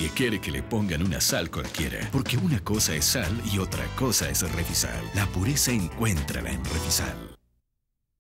Nadie quiere que le pongan una sal cualquiera, porque una cosa es sal y otra cosa es Refisal. La pureza encuéntrala en Refisal.